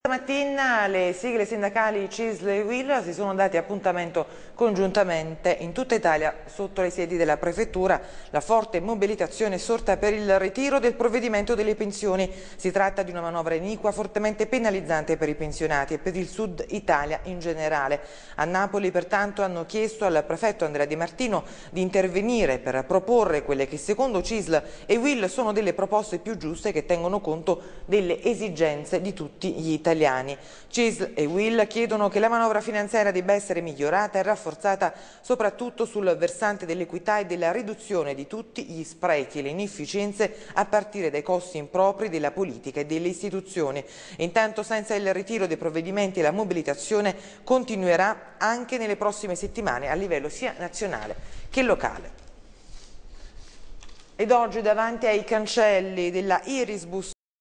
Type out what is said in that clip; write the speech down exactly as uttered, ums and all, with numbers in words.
Stamattina le sigle sindacali C I S L e U I L si sono dati appuntamento congiuntamente in tutta Italia sotto le sedi della Prefettura. La forte mobilitazione è sorta per il ritiro del provvedimento delle pensioni. Si tratta di una manovra iniqua fortemente penalizzante per i pensionati e per il Sud Italia in generale. A Napoli pertanto hanno chiesto al prefetto Andrea Di Martino di intervenire per proporre quelle che secondo C I S L e U I L sono delle proposte più giuste che tengono conto delle esigenze di tutti gli italiani. C I S L e U I L chiedono che la manovra finanziaria debba essere migliorata e rafforzata soprattutto sul versante dell'equità e della riduzione di tutti gli sprechi e le inefficienze a partire dai costi impropri della politica e delle istituzioni. Intanto, senza il ritiro dei provvedimenti, la mobilitazione continuerà anche nelle prossime settimane a livello sia nazionale che locale. Ed oggi davanti ai cancelli della Irisbus